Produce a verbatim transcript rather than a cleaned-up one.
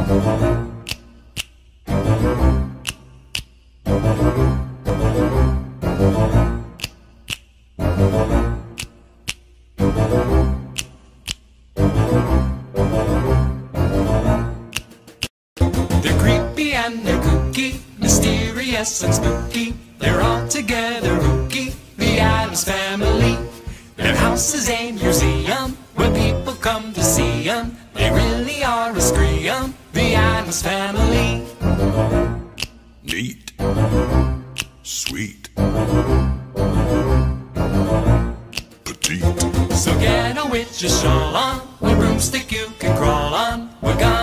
They're creepy and they're kooky, mysterious and spooky. They're all together rookie, the Addams Family. Their house is a museum where people come to see them. They really are a scream, the Addams Family. Neat. Sweet. Petite. So get a witch's shawl on, a broomstick you can crawl on. We're gonna